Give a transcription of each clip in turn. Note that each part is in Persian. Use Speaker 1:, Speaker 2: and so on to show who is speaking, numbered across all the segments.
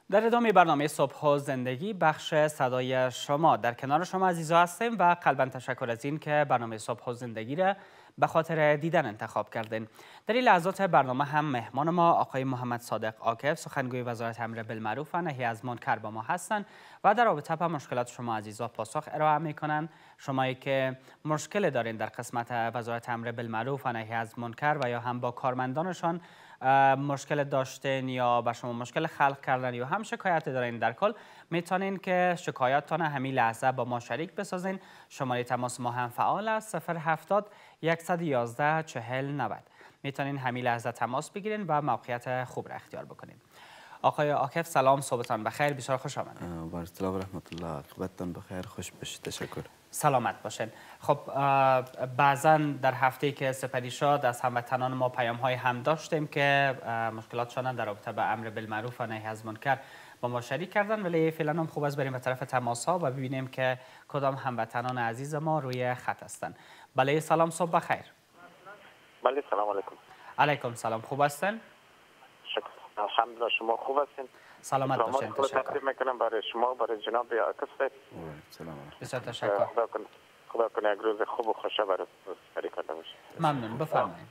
Speaker 1: در ادامه برنامه صبح و زندگی بخش صدای شما در کنار شما عزیزا هستیم و قلبا تشکر از این که برنامه صبح و زندگی را به خاطر دیدن انتخاب کردین. در این لحظات برنامه هم مهمان ما آقای محمد صادق عاکف سخنگوی وزارت امر بالمعروف و نهی از منکر با ما هستند و در رابطه با مشکلات شما عزیزا پاسخ ارائه میکنن. شمایی که مشکل دارین در قسمت وزارت امر بالمعروف و نهی از منکر و یا هم با کارمندانشان مشکل داشتین یا به شما مشکل خلق کردن یا هم شکایت دارین، در کل میتونین که شکایتتان همین لحظه با ما شریک بسازین. شماره تماس ما هم فعال است 070 111 40 90. میتونین همین لحظه تماس بگیرین و موقعیت خوب را اختیار بکنین. آقای عاکف سلام، صبحتان بخیر، بسیار خوش آمدید.
Speaker 2: با اصطلاح و رحمت الله، عاقبتتان بخیر، خوش باشید. تشکر.
Speaker 1: سلامت باشین. خب بعضا در هفته‌ای که سپری شد از هموطنان ما پیام‌های هم داشتیم که مشکلاتشان در رابطه با امر بالمعروف و نهی از منکر با ما شریک کردن، ولی فعلا هم خوب است بریم به طرف تماس‌ها و ببینیم که کدام هموطنان عزیز ما روی خط هستند. بله سلام، صبح بخیر.
Speaker 3: بله سلام علیکم.
Speaker 1: علیکم سلام، خوب هستین؟
Speaker 3: شکر الحمدلله، شما خوب هستین؟
Speaker 1: سلامت باشین. تشکر.
Speaker 3: تقدیم میکنم برای شما، برای جناب عاکف صاحب.
Speaker 2: سلام.
Speaker 1: بسیار تشکر.
Speaker 3: خدا کنه یک روز خوب و خوش برای سپری کرده باشه.
Speaker 1: ممنون، بفرمایید.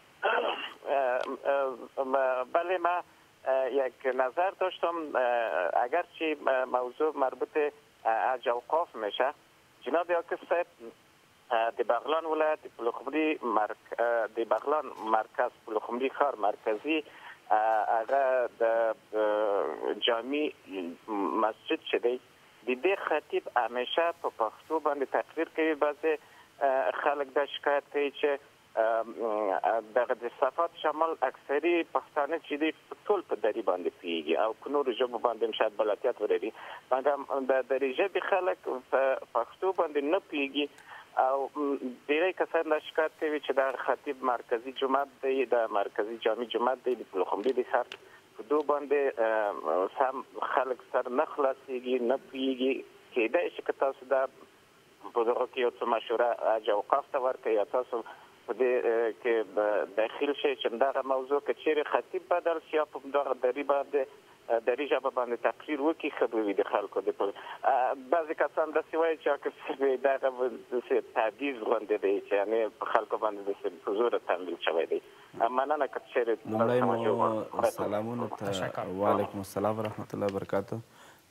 Speaker 3: بله من یک نظر داشتم، اگرچه موضوع مربوط حج اوقاف میشه. جناب عاکف صاحب د بغلان ولایت د بغلان مرکز پلخمری ښار مرکزی هغه د جامع مسجد شدی د دې خطیب همیشه په پښتو باندې تقریر کوي. بعضې خلک دا شکایت کوي چې دغه د صفات شمال اکثري پښتانه چې دي ټول په دري باندې پوهېږي او په نورو ژبو باندې هم شاید بلدیت ولري، مګر د دري ژبې خلک په پښتو باندې نه پوهېږي او ډیری کسان دا شکایت کوي چې دا خطیب مرکزی جماعت دی، د مرکزی جامع جماعت دی د پلخمري د ښار په دو باندې سم خلک سر نه خلاصېږي، نه پوهېږي. کیدای شي که تاسو دا په دغه کې یو څه مشوره حج اوقاف ته ورکړئ یا تاسو په دې کې داخل شئ چې دغه موضوع که چیرې خطیب بدل شي یا په دغه دري باندې دري ژبه باندې تقریر وکړي ښه به وي د خلکو دپاره. بعضې کسان داسې وایي چې عاکف دغه داسې تبعیض غوندې دی چې یعنې په خلکو باندې داسې په زوره تمویل شوی دی. مننه که چیرې
Speaker 2: لومړی مو سلامونه ته وعلیکم السلام ورحمت الله وبرکاته.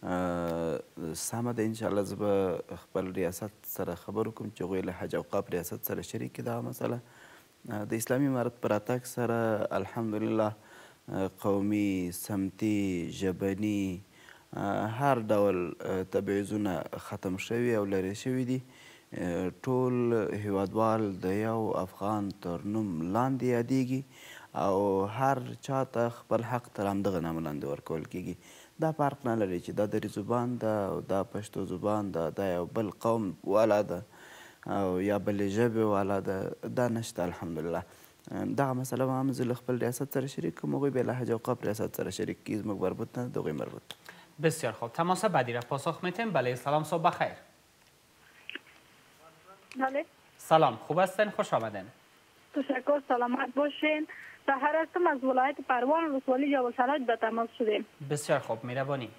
Speaker 2: سمه ده انشاءالله زه به خپل ریاست سره خبر وکړم چې هغوی له حج اوقاف ریاست سره شریک کړي دغه مسله. د اسلامي امارت په راتګ سره الحمدلله قومي، سمتي، ژبني هر ډول تبعیضونه ختم شوي او لرې شوي دي. ټول هیوادوال د یو افغان تر نوم لاندې یادیږي او هر چاته خپل حق تر همدغه نامه لاندې ورکول کیږي. دا فرق نه لري چې دا دري زبان ده او دا پښتو زبان ده، دا یو بل قوم والا ده او یا بلې ژبې والا ده، دا نشته الحمدلله. دغه مسله به هم زه له خپل ریاست سره شریک کوم، هغوی به له حج اوقاف ریاست سره شریک کړي. زموږ مربوط نه، د هغوی مربوط.
Speaker 1: بسیار خوب، تماس بعدی را پاسخ میتیم. بله سلام، صبح بخیر.
Speaker 4: بله
Speaker 1: سلام، خوب هستین؟ خوش آمدین.
Speaker 4: تشکر، سلامت باشین. سحر هستم از ولایت پروان ولسوالی جبل سراج به تماس شدیم.
Speaker 1: بسیار خوب، مهربانی.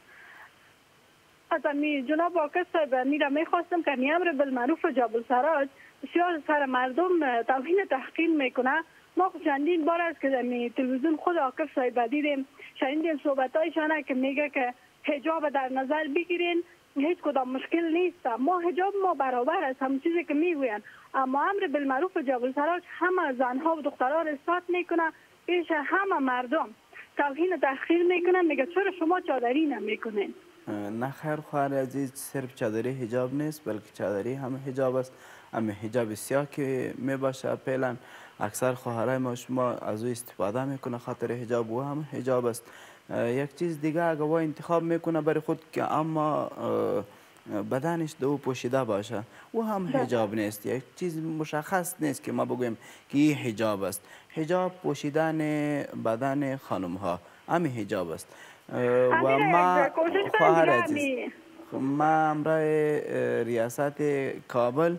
Speaker 4: از جناب عاکف صاحب میرا میخواستم که امر بالمعروف جبل سراج بسیار سر مردم توهین تحقیر میکنه. ما چندین بار است که در تلویزیون خود عاکف صاحب دیدیم، شنیدیم صحبتایشان که میگه که حجاب در نظر بگیرین، هیچ کدام مشکل نیست. ما حجاب ما برابر است، هم چیزی که میگوین، اما امر بالمعروف جبل سراج همه زنها و دخترها را اثبات میکنه، پیش همه مردم توهین تحقیر میکنه. میگه چرا شما چادری نمیکنین؟
Speaker 2: نه خیر خواهر عزیز، صرف چادری حجاب نیست بلکه چادری هم حجاب است. هم حجاب سیاه که می باشه فعلا اکثر خواهرای ما شما از او استفاده میکنه خاطر حجاب و هم حجاب است. یک چیز دیگه اگه و انتخاب میکنه برای خود که اما بدنش دو پوشیده باشه و هم حجاب نیست. یک چیز مشخص نیست که ما بگویم که این حجاب است. حجاب پوشیدن بدن خانم ها هم حجاب است. و ما خواهر عزیز، ما امرای ریاست کابل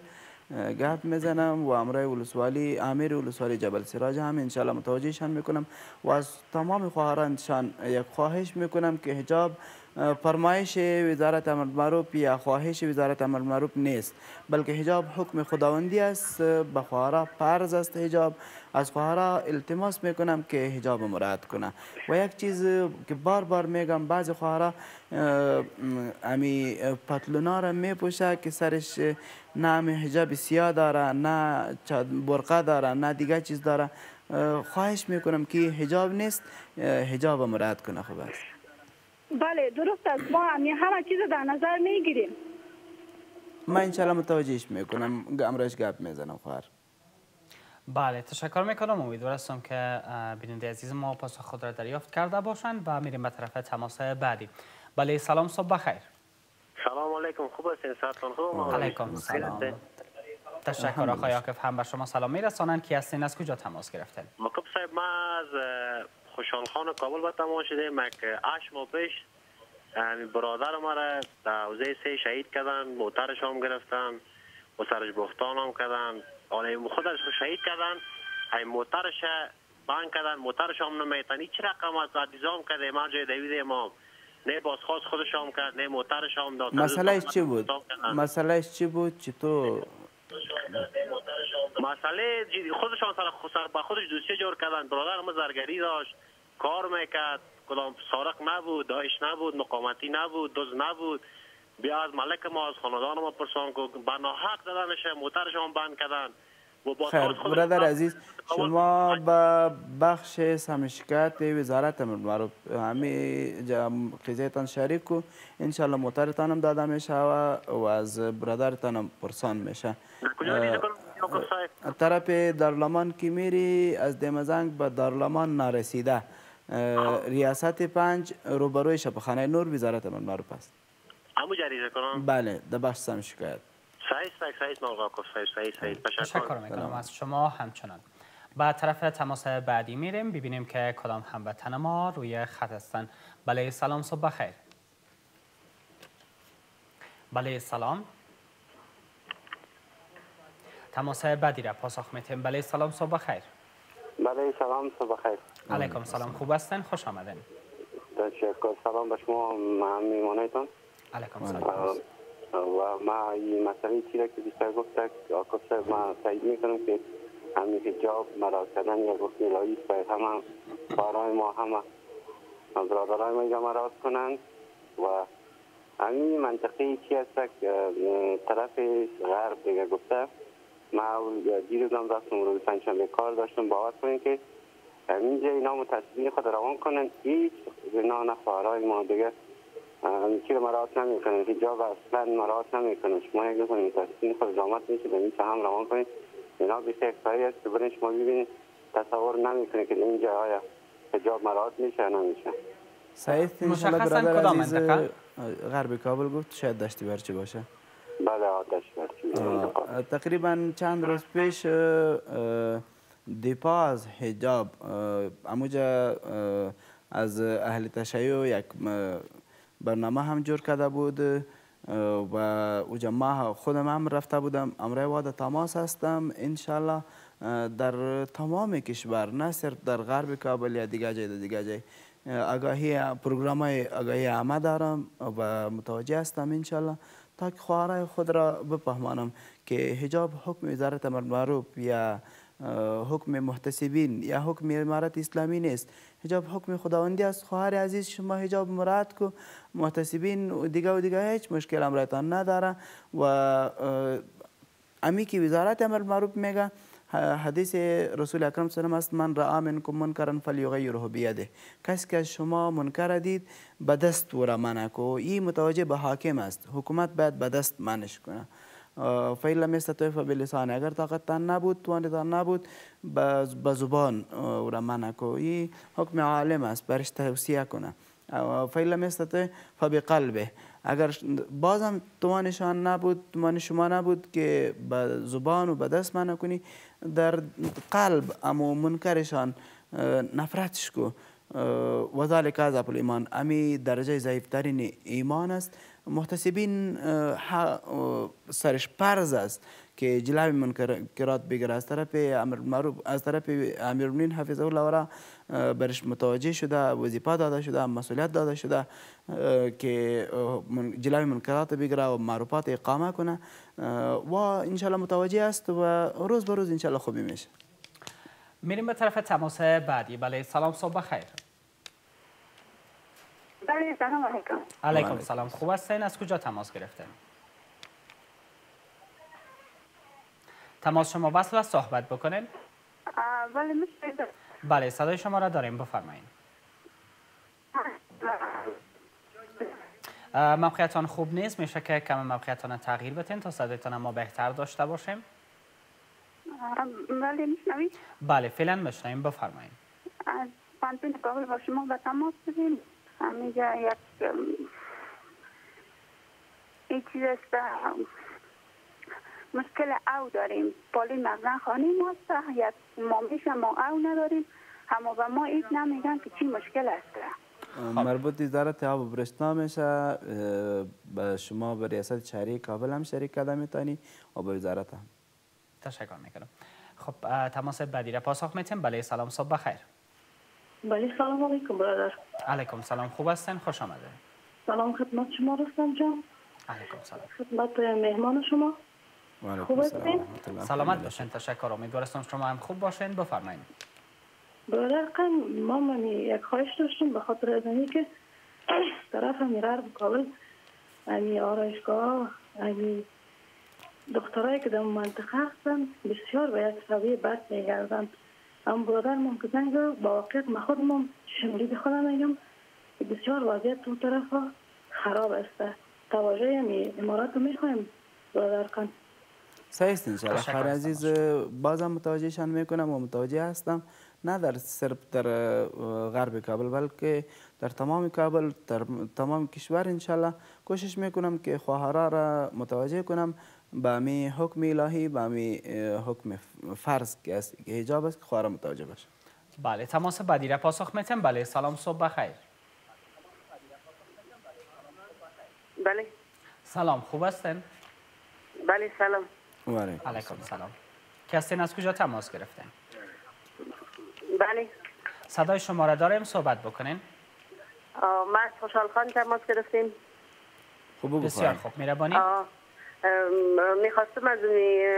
Speaker 2: گپ میزنم و امرای ولسوالی امیر ولسوالی جبل سراج هم انشالله متوجهشان میکنم و از تمام خواهرانشان یک خواهش میکنم که حجاب فرمایش وزارت امر معروف یا خواهش وزارت امر معروف نیست، بلکه حجاب حکم خداوندی است. به خواهرا فرض است حجاب. از خواهرا التماس میکنم که حجاب مراعات کنه. و یک چیز که بار بار میگم، بعضی خواهرا امی پتلونا را میپوشه که سرش نه حجاب سیاه داره، نه برقه داره، نه دیگه چیز داره. خواهش میکنم که حجاب نیست، حجاب مراعات کنه. خوب است.
Speaker 4: بله درست است، ما همه چیز در نظر میگیریم.
Speaker 2: من انشالله متوجهش میکنم، امروز گپ میزنم خواهر.
Speaker 1: بله تشکر میکنم. امیدوار هستم که بیننده عزیز ما پاسخ خود را دریافت کرده باشند و میریم به طرف تماس بعدی. بله سلام، صبح بخیر.
Speaker 5: سلام علیکم، خوب هستین؟ صحتتون خوب؟
Speaker 1: علیکم سلام. تشکر آقای عاکف، هم به شما سلام میرسانند. کی هستین، از کجا تماس گرفتین؟
Speaker 5: عاکف صاحب، ما از خوشحال خان کابل به تماس شدیم. 8 ماه پیش برادر ما را در حوزه 3 شهید کردن، موترش هم گرفتن و سرش بختان هم کردن. خودش شهید کردن، ای موترش بند کردن، موترش هم نمیتن. هیچ رقم از عدیزام کرده، ما جای دوید امام نه بازخواست خودش هم کرد، نه موترش هم داد.
Speaker 2: مسئلهش چی بود؟ مسئلهش چی بود؟ چطور؟
Speaker 5: مسئله خودشان با خودش دوسیه جور کردن. برادر ما زرگری داشت، کار میکرد، کدام سارق نبود، داعش نبود، مقاومتی نبود، دزد نبود. بیا از ملک ما، از خاندان ما پرسان که به ناحق زدنش، موترش هم بند کردن.
Speaker 2: خیر برادر عزیز، شما به بخش سمشکت وزارت امر معروف همین قضیهتان شریک کو، انشالله موترتان هم داده میشه و از برادرتان هم پرسان میشه. طرف دارالمان که میری از دمزنگ به دارالمان نرسیده، ریاست 5 روبروی شبخانه نور وزارت امر معروف است.
Speaker 5: همو جریزه کنم؟
Speaker 2: بله در بخش سمشکت.
Speaker 1: تشکر میکنم از شما. همچنان با طرف تماس بعدی میریم، ببینیم که کدام هموطن ما روی خط هستن. بله سلام، صبح بخیر. بله سلام، تماس بعدی را پاسخ میتیم. بله سلام، صبح بخیر.
Speaker 6: بله سلام، صبح بخیر.
Speaker 1: علیکم سلام، خوب هستین؟ خوش آمدین.
Speaker 6: تشکر. سلام به شما میمانیتون.
Speaker 1: علیکم سلام.
Speaker 6: و ما این مسئله چی را که بیشتر گفته عاکف صاحب، ما تایید میکنم که همین حجاب مراد کردن یا حکم الهی است. باید همه خواهرای ما، همه برادرای ما اینجا مراد کنند. و همین منطقه چی هست که طرف غرب دیگه گفته، ما دیروزم رفتم روز پنجشنبه کار داشتم، باور کنید که اینجا اینا متاسبین خود روان کنند. هیچ اینا نه خواهرای ما دیگه چی رو مراعات نمی کنید، حجاب اصلا مراعات نمی کنید. شما یک دفعه متاسبین خود زحمت میشید این هم روان کنید. اینا بیشتر کاری است که برین شما ببینید، تصور نمی کنید که این جاهای حجاب مراعات میشه یا نمیشه.
Speaker 2: سعید انشالله برادر عزیز غرب کابل گفت شاید دشتی برچی باشه.
Speaker 6: بله دشتی برچی.
Speaker 2: تقریبا چند روز پیش دفاع از حجاب اموجا از اهل تشیع یک برنامه هم جور کرده بود و اوجا ما خودم هم رفته بودم. امروز واد تماس هستم انشالله در تمام کشور، نه صرف در غرب کابل یا دیگه جای آگاهی پروگرام های آگاهی عامه دارم و متوجه هستم انشالله تا که خواهرای خود را بفهمانم که حجاب حکم وزارت امر معروف یا حکم محتسبین یا حکم امارت اسلامی نیست. حجاب حکم خداوندی است. خواهر عزیز شما حجاب مراعات کو، محتسبین و دیگه هیچ مشکل امرایتان نداره. و امی که وزارت امر معروف میگه، حدیث رسول اکرم صلی الله علیه و آله است، من رأى منکم منکرا فلیغیره بیده. کسی که شما منکر دید به دست او را منع کو. این متوجه به حاکم است. حکومت باید به دست منعش کنه. فإن لم يستطع فبلسانه. اگر طاقتتان نبود، توانتان نبود، به زبان او را منع کو. این حکم عالم است، برش توصیه کنه. فإن لم يستطع فبقلبه. اگر بازم توانشان نبود، توان شما نبود که به زبان و به دست منع کنی، در قلب اما منکرشان نفرتش کو. و ذلک اضعف الایمان. امی درجه ضعیفترین ایمان است. محتسبین سرش فرض است که جلوی منکرات بگیره. از طرف امر معروف، از طرف امیرالمومنین حفظه الله و را برش متوجه شده، وظیفه داده شده، مسئولیت داده شده که جلوی منکرات بگیره و معروفات اقامه کنه و انشالله متوجه است و روز به روز انشالله خوبی میشه.
Speaker 1: میریم به طرف تماس بعدی. بله سلام، صبح بخیر.
Speaker 4: بله سلام علیکم.
Speaker 1: علیکم سلام، خوب هستین؟ از کجا تماس گرفتین؟ تماس شما وصل است، صحبت بکنین.
Speaker 4: بله میشه.
Speaker 1: بله صدای شما را داریم، بفرمایید. موقعیتان خوب نیست، میشه که کم موقعیتان تغییر بدین تا صدایتان ما بهتر داشته باشیم.
Speaker 4: بله میشنوید؟
Speaker 1: بله فعلا میشنویم، بفرمایید.
Speaker 4: از پانتون کابل با شما به تماس بدیم. اینجا یک چیز است، مشکل او داریم. پالی مغزن خانه ما است، یک مامیش ما او نداریم، اما به ما ایت نمیگن که چی مشکل است.
Speaker 2: مربوط وزارت آب و برشتنا میشه، به شما به ریاست شهری کابل هم شریک کرده میتونی و به وزارت هم.
Speaker 1: تشکر میکنم. خب تماس بعدی را پاسخ میتیم. بله سلام، صبح بخیر.
Speaker 7: بله سلام علیکم برادر.
Speaker 1: علیکم سلام، خوب هستین؟ خوش آمده.
Speaker 7: سلام خدمت شما رستم جان.
Speaker 1: علیکم سلام.
Speaker 7: خدمت مهمان شما.
Speaker 2: خوب هستین؟
Speaker 1: سلامت باشین، تشکر. امیدوارم شما هم خوب باشین، بفرمایید.
Speaker 7: برادر ما من یک خواهش داشتم به خاطر از اینکه طرف میرار کابل امی آرایشگاه امی دخترایی که در منطقه هستن بسیار به یک سویه بد میگردن. اما برادر من که زنگ با واقعیت من خودم شمولی خودم میگم که بسیار وضعیت اون طرف خراب است. توجه امارات رو میخوایم برادر کن.
Speaker 2: صحیح است انشاءالله. خیر عزیز، بازم متوجهشان میکنم و متوجه هستم، نه در صرف در غرب کابل بلکه در تمام کابل، در تمام کشور انشاءالله کوشش میکنم که خواهرها را متوجه کنم به امی حکم الهی، به امی حکم فرض که است که حجاب است، که خواهرها متوجه باشه.
Speaker 1: بله تماس بعدی را پاسخ میتیم. بله سلام، صبح بخیر.
Speaker 8: بله
Speaker 1: سلام، خوب هستین؟
Speaker 8: بله سلام.
Speaker 1: علیکم سلام. کسی از کجا تماس گرفتین؟
Speaker 8: بله
Speaker 1: صدای شما را داریم، صحبت بکنین.
Speaker 8: ما از خوشحال خان تماس گرفتیم.
Speaker 2: خوب
Speaker 1: بسیار خوب، مهربانی.
Speaker 8: میخواستم از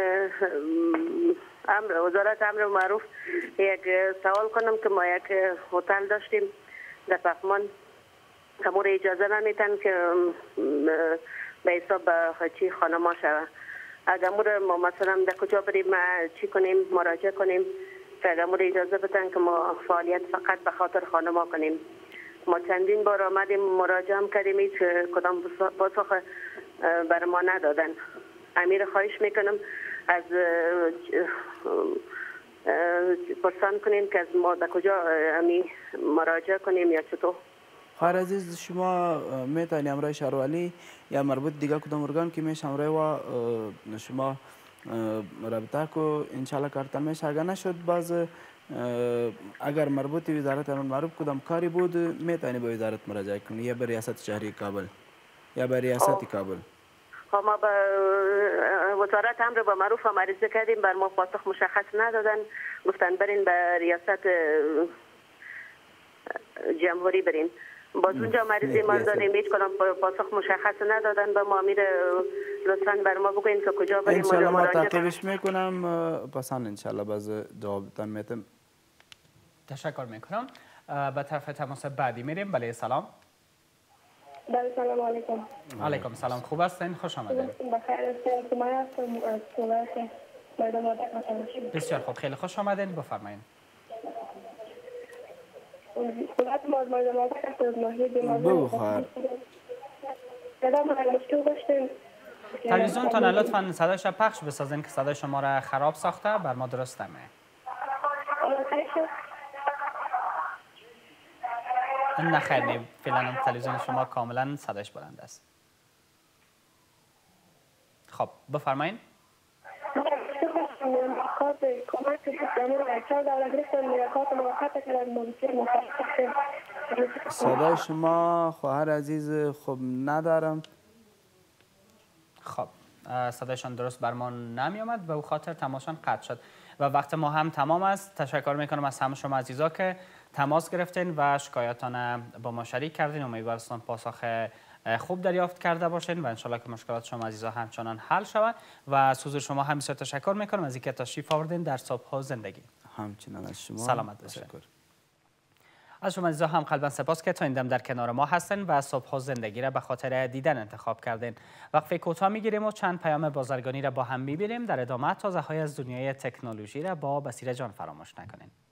Speaker 8: وزارت امر معروف یک سوال کنم که ما یک هتل داشتیم در پخمان که مور اجازه نمیتن که به حساب چی خانما شود. اگر مور ما مثلا در کجا بریم چی کنیم، مراجعه کنیم که اگر مور اجازه بدن که ما فعالیت فقط به خاطر خانما کنیم. ما چندین بار آمدیم مراجعه هم کردیم، هیچ کدام پاسخ بر ما ندادن. امیر خواهش میکنم از پرسان کنیم که از ما در کجا مراجعه کنیم یا چطور.
Speaker 2: خیر عزیز، شما میتونید همراه شهروالی یا مربوط دیگه کدام ارگان که میشه همراه و شما رابطه کو انشالله کارتان میشه. اگر نشد باز اگر مربوط وزارت امر معروف کدام کاری بود میتونید به وزارت مراجعه کنید، یا به ریاست شهری کابل یا به ریاست کابل.
Speaker 8: ما به وزارت امر با معروف عریضه کردیم، بر ما پاسخ مشخص ندادن، گفتن برین به ریاست جمهوری برین. باز اونجا مریضی ما دادیم، هیچ کنم پاسخ مشخص ندادن به ما. میره لطفاً بر ما بگوین که کجا بریم.
Speaker 2: انشالله ما تعقیبش میکنم، پسان انشالله باز جوابتان میتم.
Speaker 1: تشکر میکنم. به طرف تماس بعدی میریم. بله سلام.
Speaker 7: بله سلام علیکم.
Speaker 1: علیکم سلام، خوب هستین؟ خوش آمدین.
Speaker 7: بخیر هستین؟ سمیه هستم از سولاک مردم آتک.
Speaker 1: بسیار خوب، خیلی خوش آمدین، بفرمایید.
Speaker 7: سولاک ما از مردم آتک هست از ناحیه بیماری.
Speaker 2: بگو خواهر.
Speaker 7: مشکل داشتیم.
Speaker 1: تلویزیونتان لطفاً صدایش پخش بسازین که صدای شما را خراب ساخته، بر ما درست نمه. نه خیر، نه فعلا تلویزیون شما کاملا صدایش بلند است. خب بفرمایید.
Speaker 2: صدای شما خواهر عزیز خوب ندارم.
Speaker 1: خب صدایشان درست بر ما نمی آمد و به خاطر تماسشان قطع شد و وقت ما هم تمام است. تشکر میکنم از همه شما عزیزا که تماس گرفتین و شکایتان با ما شریک کردین. امیدوارم پاسخ خوب دریافت کرده باشین و انشالله که مشکلات شما عزیزا همچنان حل شود و از حضور شما هم بسیار تشکر میکنم از اینکه تشریف آوردین در صبح و زندگی.
Speaker 2: همچنان از شما
Speaker 1: سلامت باشید. از شما عزیزا هم قلبا سپاس که تا این دم در کنار ما هستین و صبح و زندگی را به خاطر دیدن انتخاب کردین. وقفه کوتاه میگیریم و چند پیام بازرگانی را با هم میبینیم. در ادامه تازه های از دنیای تکنولوژی را با بصیره جان فراموش نکنین.